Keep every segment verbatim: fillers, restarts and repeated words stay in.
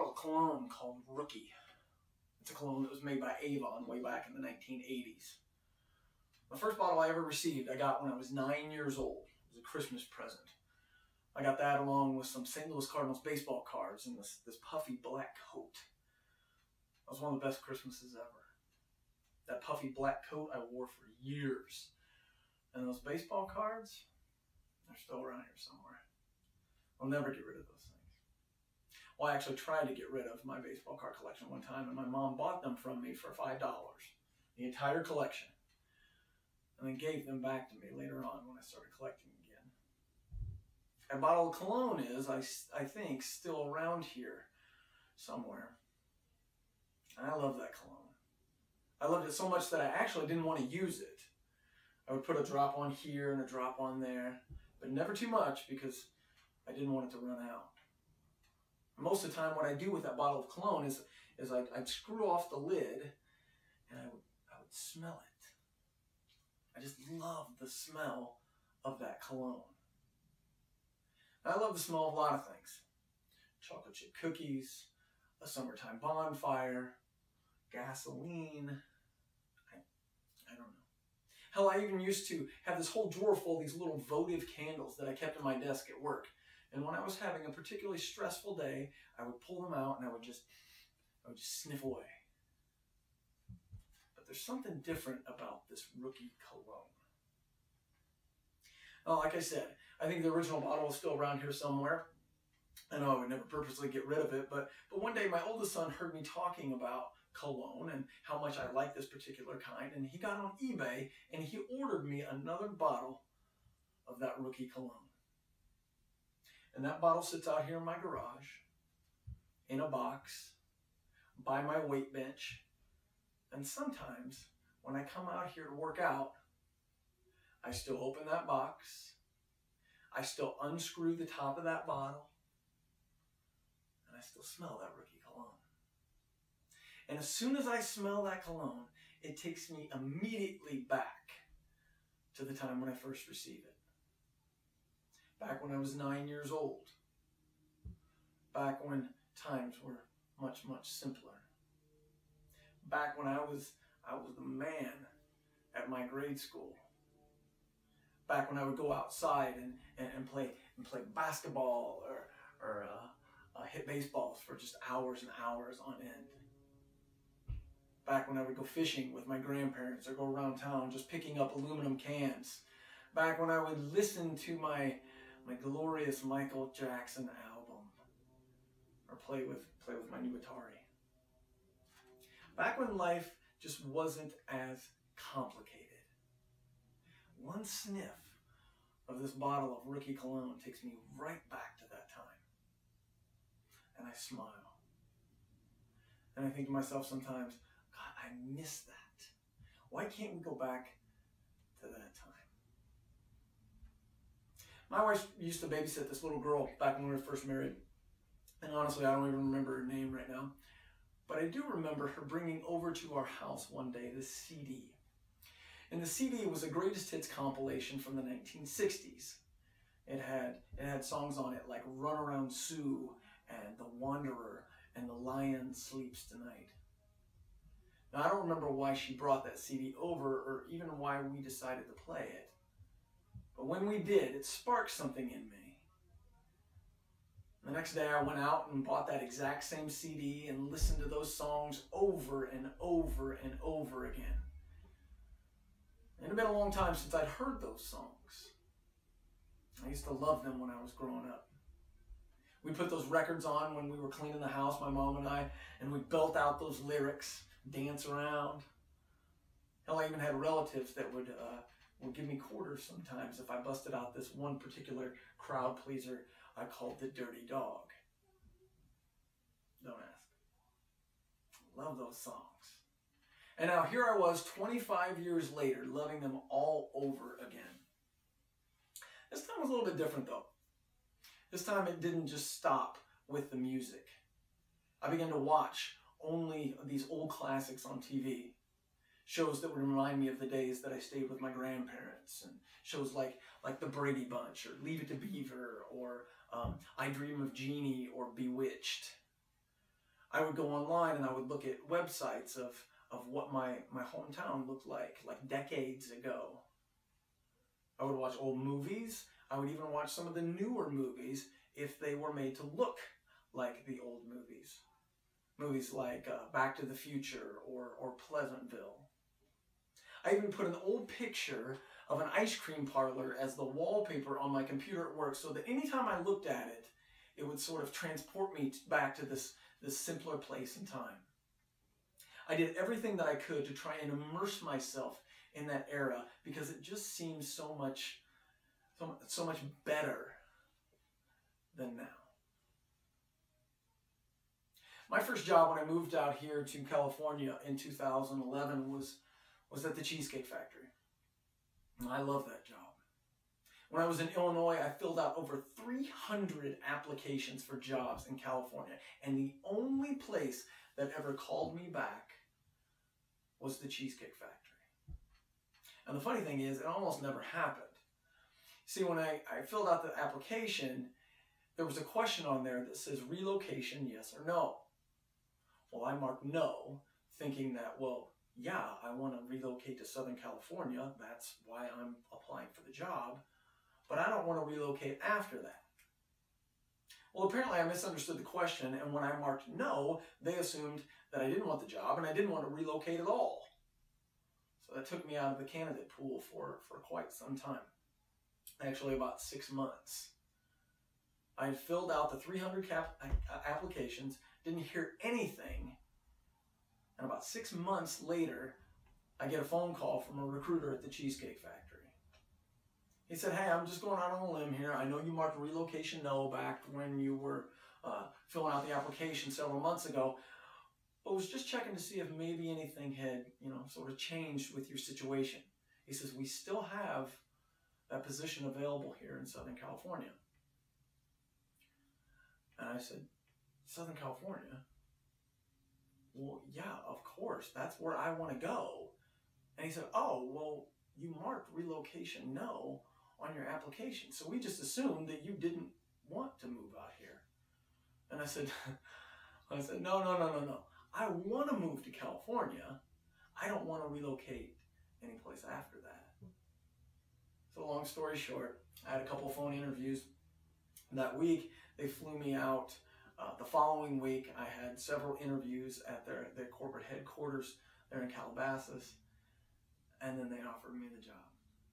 bottle of cologne called Rookie. It's a cologne that was made by Avon way back in the nineteen eighties. The first bottle I ever received, I got when I was nine years old. It was a Christmas present. I got that along with some Saint Louis Cardinals baseball cards and this, this puffy black coat. That was one of the best Christmases ever. That puffy black coat I wore for years. And those baseball cards, they're still around here somewhere. I'll never get rid of those things. Well, I actually tried to get rid of my baseball card collection one time, and my mom bought them from me for five dollars, the entire collection, and then gave them back to me later on when I started collecting again. A bottle of cologne is, I, I think, still around here somewhere. And I love that cologne. I loved it so much that I actually didn't want to use it. I would put a drop on here and a drop on there, but never too much because I didn't want it to run out. Most of the time, what I do with that bottle of cologne is, is I'd, I'd screw off the lid and I would, I would smell it. I just love the smell of that cologne. And I love the smell of a lot of things. Chocolate chip cookies, a summertime bonfire, gasoline. I, I don't know. Hell, I even used to have this whole drawer full of these little votive candles that I kept in my desk at work. And when I was having a particularly stressful day, I would pull them out and I would just, I would just sniff away. But there's something different about this Rookie cologne. Well, like I said, I think the original bottle is still around here somewhere. I know I would never purposely get rid of it, but, but one day my oldest son heard me talking about cologne and how much I like this particular kind, and he got on eBay and he ordered me another bottle of that Rookie cologne. And that bottle sits out here in my garage, in a box, by my weight bench. And sometimes, when I come out here to work out, I still open that box, I still unscrew the top of that bottle, and I still smell that Rookie cologne. And as soon as I smell that cologne, it takes me immediately back to the time when I first received it. Back when I was nine years old. Back when times were much, much simpler. Back when I was, I was the man at my grade school. Back when I would go outside and, and, and play and play basketball or, or uh, uh, hit baseballs for just hours and hours on end. Back when I would go fishing with my grandparents or go around town just picking up aluminum cans. Back when I would listen to my my glorious Michael Jackson album, or play with play with my new Atari. Back when life just wasn't as complicated. One sniff of this bottle of Rookie cologne takes me right back to that time. And I smile. And I think to myself sometimes, God, I miss that. Why can't we go back to that time? My wife used to babysit this little girl back when we were first married. And honestly, I don't even remember her name right now. But I do remember her bringing over to our house one day this C D. And the C D was a greatest hits compilation from the nineteen sixties. It had, it had songs on it like Run Around Sue and The Wanderer and The Lion Sleeps Tonight. Now, I don't remember why she brought that C D over or even why we decided to play it. But when we did, it sparked something in me. The next day I went out and bought that exact same C D and listened to those songs over and over and over again. It had been a long time since I'd heard those songs. I used to love them when I was growing up. We put those records on when we were cleaning the house, my mom and I, and we belt out those lyrics, dance around. Hell, I even had relatives that would uh, would give me quarters sometimes if I busted out this one particular crowd pleaser I called the Dirty Dog. Don't ask. Love those songs. And now here I was twenty-five years later, loving them all over again. This time was a little bit different though. This time it didn't just stop with the music. I began to watch only these old classics on T V. Shows that would remind me of the days that I stayed with my grandparents, and shows like, like The Brady Bunch, or Leave It to Beaver, or um, I Dream of Jeannie, or Bewitched. I would go online and I would look at websites of, of what my, my hometown looked like, like decades ago. I would watch old movies. I would even watch some of the newer movies if they were made to look like the old movies. Movies like uh, Back to the Future or, or Pleasantville. I even put an old picture of an ice cream parlor as the wallpaper on my computer at work so that anytime I looked at it, it would sort of transport me back to this, this simpler place and time. I did everything that I could to try and immerse myself in that era because it just seems so much, so, so much better than now. My first job when I moved out here to California in two thousand eleven was, was at the Cheesecake Factory. And I love that job. When I was in Illinois, I filled out over three hundred applications for jobs in California. And the only place that ever called me back was the Cheesecake Factory. And the funny thing is, it almost never happened. See, when I, I filled out the application, there was a question on there that says relocation, yes or no. Well, I marked no, thinking that, well, yeah, I want to relocate to Southern California. That's why I'm applying for the job. But I don't want to relocate after that. Well, apparently I misunderstood the question, and when I marked no, they assumed that I didn't want the job and I didn't want to relocate at all. So that took me out of the candidate pool for, for quite some time. Actually, about six months. I had filled out the three hundred cap applications, didn't hear anything, and about six months later, I get a phone call from a recruiter at the Cheesecake Factory. He said, hey, I'm just going out on a limb here. I know you marked relocation no back when you were uh, filling out the application several months ago, but was just checking to see if maybe anything had, you know, sort of changed with your situation. He says, we still have that position available here in Southern California. And I said, Southern California? Well, yeah, of course. That's where I want to go. And he said, oh, well, you marked relocation no on your application. So we just assumed that you didn't want to move out here. And I said, I said, no, no, no, no, no. I want to move to California. I don't want to relocate anyplace after that. So long story short, I had a couple phone interviews that week. They flew me out. Uh, the following week, I had several interviews at their, their corporate headquarters there in Calabasas, and then they offered me the job.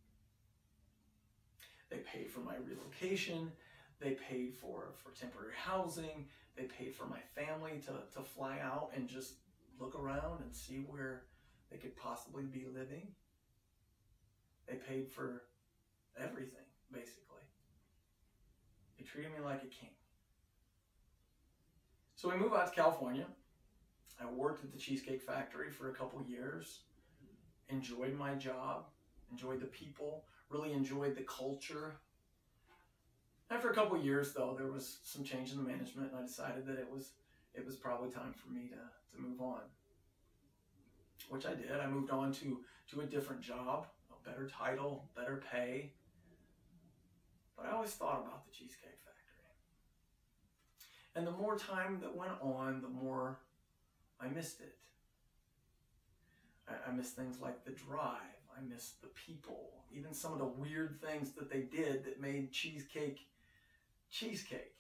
They paid for my relocation. They paid for, for temporary housing. They paid for my family to, to fly out and just look around and see where they could possibly be living. They paid for everything, basically. They treated me like a king. So we moved out to California. I worked at the Cheesecake Factory for a couple years. Enjoyed my job, enjoyed the people, really enjoyed the culture. After a couple years, though, there was some change in the management, and I decided that it was it was probably time for me to, to move on. Which I did. I moved on to, to a different job, a better title, better pay. But I always thought about the Cheesecake Factory. And the more time that went on, the more I missed it. I, I missed things like the drive. I missed the people. Even some of the weird things that they did that made cheesecake cheesecake.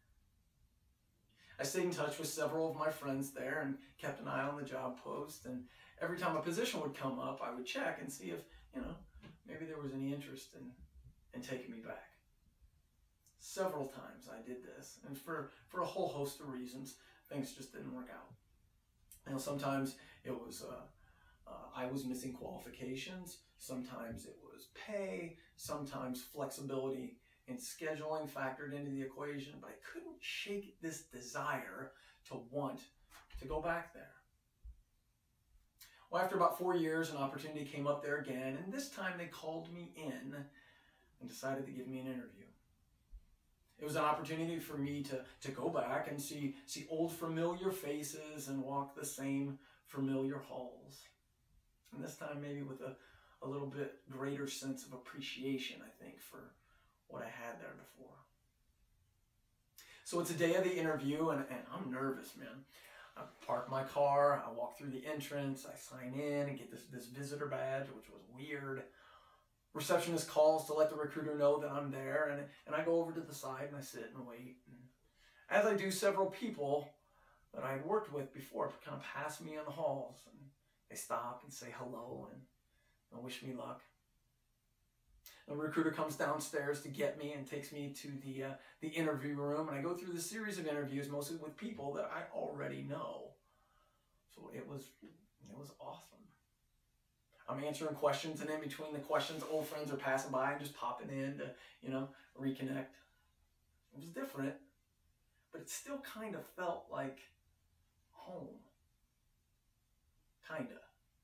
I stayed in touch with several of my friends there and kept an eye on the job post. And every time a position would come up, I would check and see if, you know, maybe there was any interest in, in taking me back. Several times I did this, and for, for a whole host of reasons, things just didn't work out. You know, sometimes it was uh, uh, I was missing qualifications, sometimes it was pay, sometimes flexibility in scheduling factored into the equation, but I couldn't shake this desire to want to go back there. Well, after about four years, an opportunity came up there again, and this time they called me in and decided to give me an interview. It was an opportunity for me to, to go back and see, see old familiar faces and walk the same familiar halls. And this time maybe with a, a little bit greater sense of appreciation, I think, for what I had there before. So it's a day of the interview, and, and I'm nervous, man. I park my car, I walk through the entrance, I sign in and get this, this visitor badge, which was weird. Receptionist calls to let the recruiter know that I'm there, and, and I go over to the side and I sit and wait. And as I do, several people that I had worked with before kind of pass me in the halls, and they stop and say hello and, and wish me luck. The recruiter comes downstairs to get me and takes me to the uh, the interview room, and I go through the series of interviews, mostly with people that I already know. So it was it was awesome. I'm answering questions, and in between the questions, old friends are passing by and just popping in to, you know, reconnect. It was different, but it still kind of felt like home. Kinda.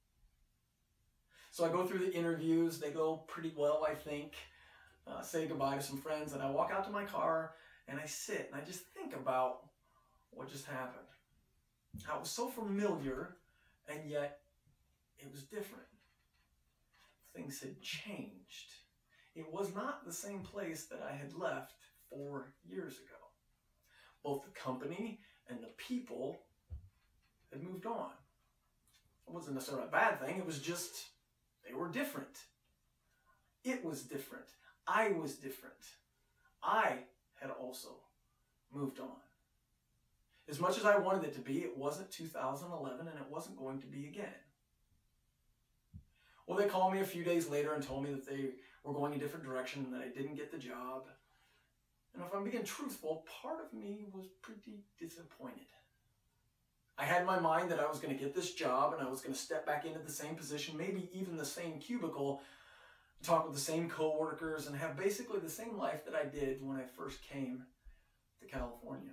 So I go through the interviews, they go pretty well, I think. Uh, say goodbye to some friends, and I walk out to my car, and I sit, and I just think about what just happened. How it was so familiar, and yet it was different. Things had changed. It was not the same place that I had left four years ago. Both the company and the people had moved on. It wasn't necessarily a bad thing, it was just they were different. It was different. I was different. I had also moved on. As much as I wanted it to be, it wasn't two thousand eleven, and it wasn't going to be again. Well, they called me a few days later and told me that they were going a different direction and that I didn't get the job. And if I'm being truthful, part of me was pretty disappointed. I had in my mind that I was going to get this job and I was going to step back into the same position, maybe even the same cubicle, talk with the same coworkers, and have basically the same life that I did when I first came to California.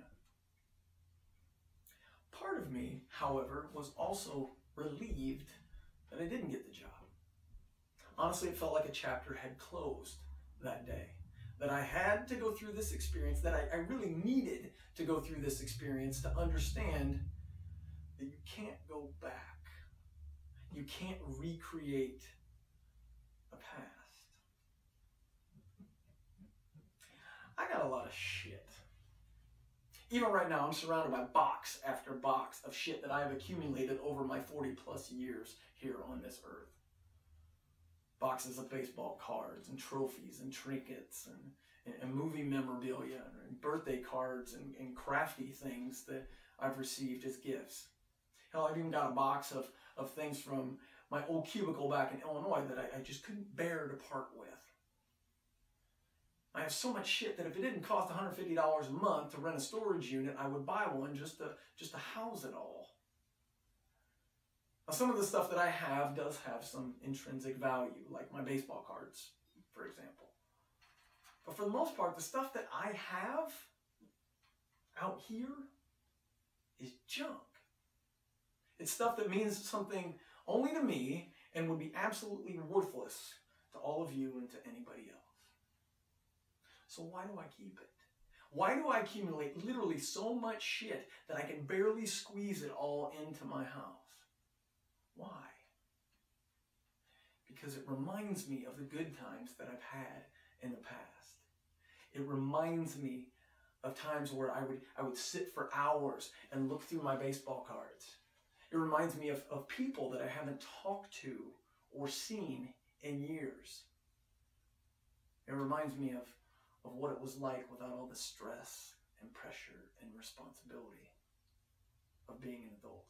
Part of me, however, was also relieved that I didn't get the job. Honestly, it felt like a chapter had closed that day. That I had to go through this experience, that I, I really needed to go through this experience to understand that you can't go back. You can't recreate a past. I got a lot of shit. Even right now, I'm surrounded by box after box of shit that I have accumulated over my forty plus years here on this earth. Boxes of baseball cards and trophies and trinkets and, and movie memorabilia and birthday cards and, and crafty things that I've received as gifts. Hell, I've even got a box of, of things from my old cubicle back in Illinois that I, I just couldn't bear to part with. I have so much shit that if it didn't cost one hundred fifty dollars a month to rent a storage unit, I would buy one just to, just to house it all. Now, some of the stuff that I have does have some intrinsic value, like my baseball cards, for example. But for the most part, the stuff that I have out here is junk. It's stuff that means something only to me and would be absolutely worthless to all of you and to anybody else. So why do I keep it? Why do I accumulate literally so much shit that I can barely squeeze it all into my house? Why? Because it reminds me of the good times that I've had in the past. It reminds me of times where I would, I would sit for hours and look through my baseball cards. It reminds me of, of people that I haven't talked to or seen in years. It reminds me of, of what it was like without all the stress and pressure and responsibility of being an adult.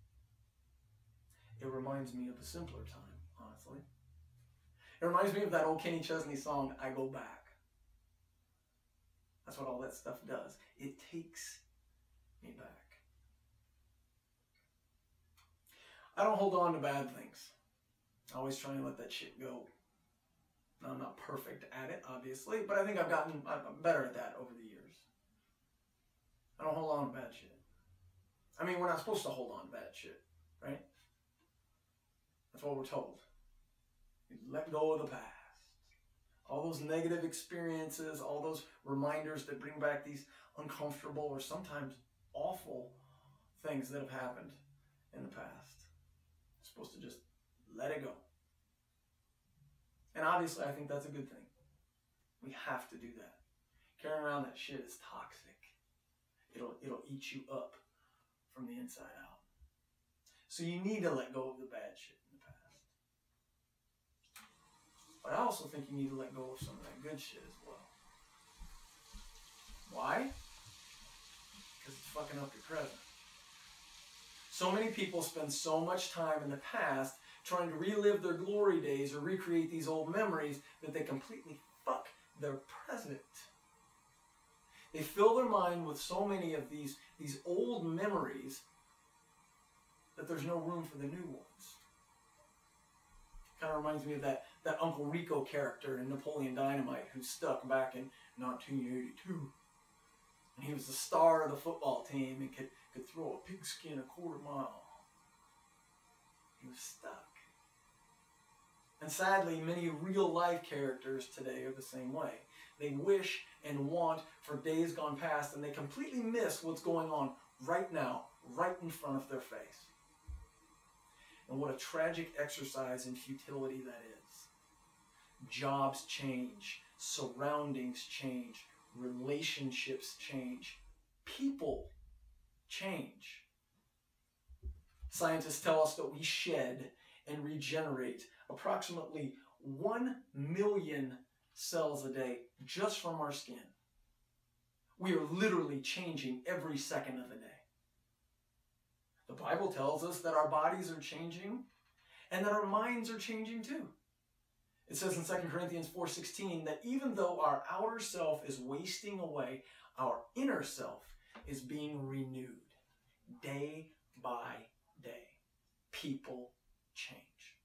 It reminds me of a simpler time, honestly. It reminds me of that old Kenny Chesney song, I Go Back. That's what all that stuff does. It takes me back. I don't hold on to bad things. I always try and let that shit go. Now, I'm not perfect at it, obviously, but I think I've gotten I'm better at that over the years. I don't hold on to bad shit. I mean, we're not supposed to hold on to bad shit, right? That's what we're told. You let go of the past. All those negative experiences, all those reminders that bring back these uncomfortable or sometimes awful things that have happened in the past. You're supposed to just let it go. And obviously, I think that's a good thing. We have to do that. Carrying around that shit is toxic. It'll, it'll eat you up from the inside out. So you need to let go of the bad shit in the past. But I also think you need to let go of some of that good shit as well. Why? Because it's fucking up your present. So many people spend so much time in the past trying to relive their glory days or recreate these old memories that they completely fuck their present. They fill their mind with so many of these, these old memories that there's no room for the new ones. Kind of reminds me of that, that Uncle Rico character in Napoleon Dynamite who stuck back in nineteen eighty-two. And he was the star of the football team and could, could throw a pigskin a quarter mile. He was stuck. And sadly, many real-life characters today are the same way. They wish and want for days gone past, and they completely miss what's going on right now, right in front of their face. And what a tragic exercise in futility that is. Jobs change, surroundings change, relationships change, people change. Scientists tell us that we shed and regenerate approximately one million cells a day just from our skin. We are literally changing every second of the day. The Bible tells us that our bodies are changing and that our minds are changing too. It says in Second Corinthians four sixteen that even though our outer self is wasting away, our inner self is being renewed day by day. People change.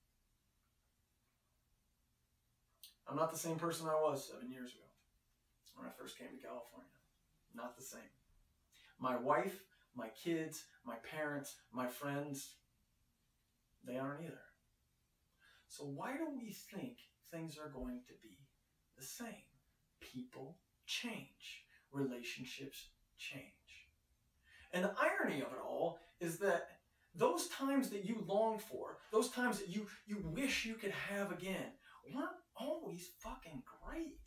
I'm not the same person I was seven years ago when I first came to California. Not the same. My wife, my kids, my parents, my friends, they aren't either. So why do we think things are going to be the same? People change. Relationships change. And the irony of it all is that those times that you long for, those times that you, you wish you could have again, weren't always fucking great.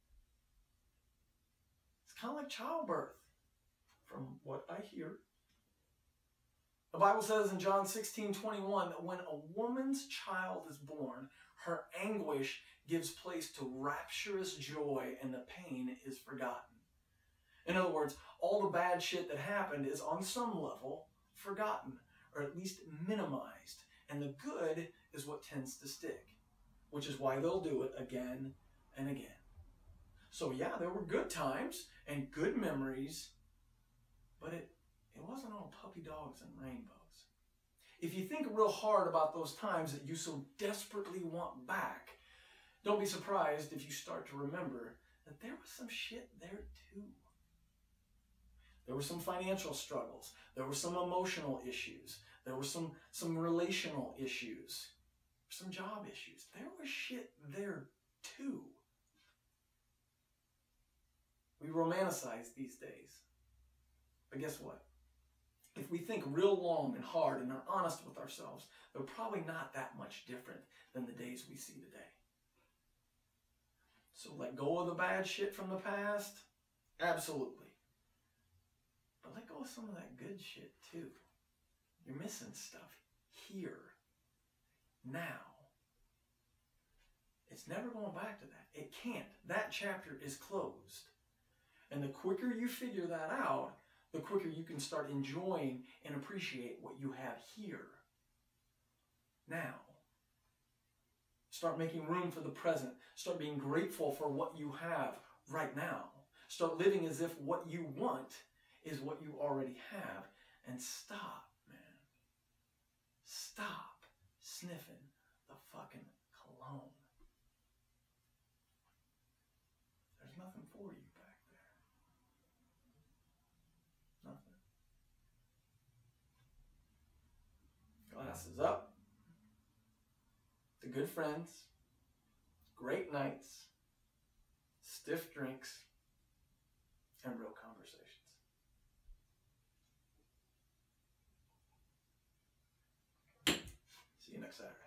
It's kind of like childbirth, from what I hear. The Bible says in John sixteen twenty-one that when a woman's child is born, her anguish gives place to rapturous joy and the pain is forgotten. In other words, all the bad shit that happened is on some level forgotten, or at least minimized, and the good is what tends to stick, which is why they'll do it again and again. So yeah, there were good times and good memories, but it, it wasn't all puppy dogs and rainbows. If you think real hard about those times that you so desperately want back, don't be surprised if you start to remember that there was some shit there too. There were some financial struggles. There were some emotional issues. There were some, some relational issues. Some job issues. There was shit there too. We romanticize these days. But guess what? If we think real long and hard and are honest with ourselves, they're probably not that much different than the days we see today. So let go of the bad shit from the past? Absolutely. But let go of some of that good shit too. You're missing stuff here. Now. It's never going back to that. It can't. That chapter is closed. And the quicker you figure that out, the quicker you can start enjoying and appreciate what you have here. Now. Start making room for the present. Start being grateful for what you have right now. Start living as if what you want is what you already have. And stop, man. Stop sniffing the fucking cologne. There's nothing for you back there. Nothing. Glasses up. The good friends. Great nights. Stiff drinks. And real conversations. See you next Saturday.